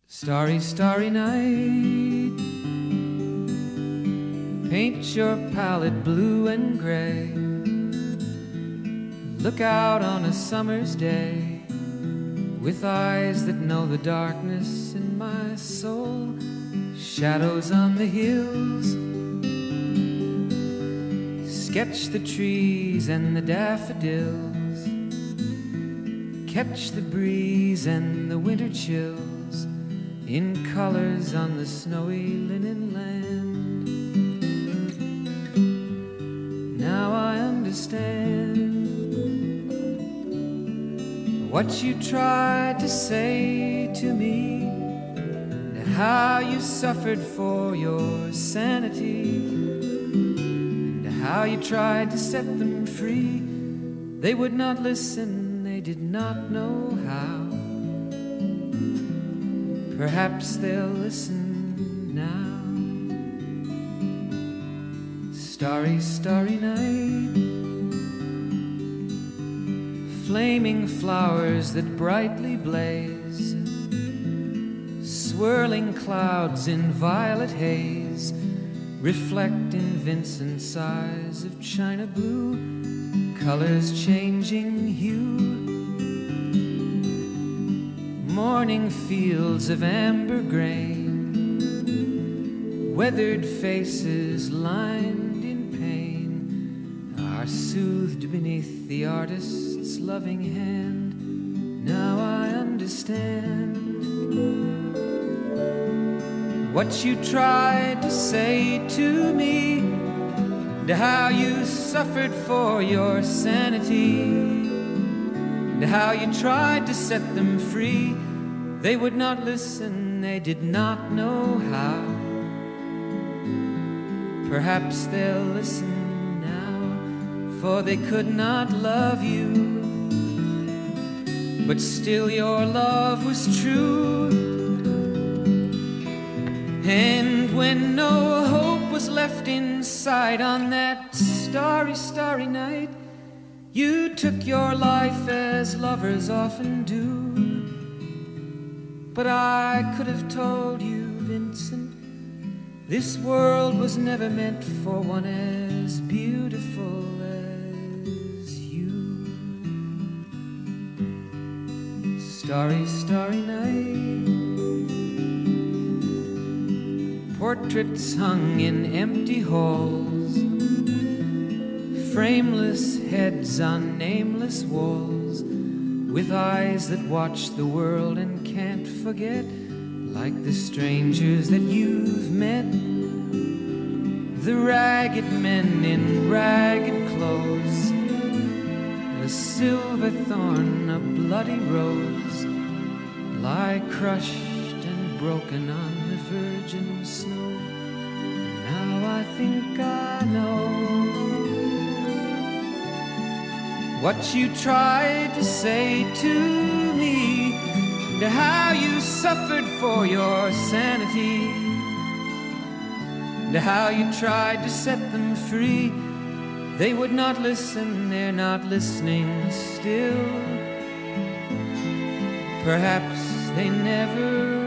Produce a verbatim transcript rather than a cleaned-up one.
Starry, starry night, paint your palette blue and gray. Look out on a summer's day with eyes that know the darkness in my soul. Shadows on the hills, sketch the trees and the daffodils, catch the breeze and the winter chills in colors on the snowy linen land. Now I understand what you tried to say to me, and how you suffered for your sanity, and how you tried to set them free. They would not listen, they did not know how. Perhaps they'll listen now. Starry, starry night, flaming flowers that brightly blaze, swirling clouds in violet haze, reflect in Vincent's eyes of china blue, colors changing hue. Morning fields of amber grain, weathered faces lined in pain, are soothed beneath the artist's loving hand. Now I understand what you tried to say to me, and how you suffered for your sanity, and how you tried to set them free. They would not listen, they did not know how. Perhaps they'll listen now, for they could not love you, but still your love was true. And when no hope was left inside on that starry, starry night, you took your life as lovers often do. But I could have told you, Vincent, this world was never meant for one as beautiful as you. Starry, starry night, portraits hung in empty halls, frameless heads on nameless walls, with eyes that watch the world and can't forget, like the strangers that you've met, the ragged men in ragged clothes, a silver thorn, a bloody rose, lie crushed and broken on the virgin snow. Now I think I know what you tried to say to me, and how you suffered for your sanity, and how you tried to set them free. They would not listen, they're not listening still. Perhaps they never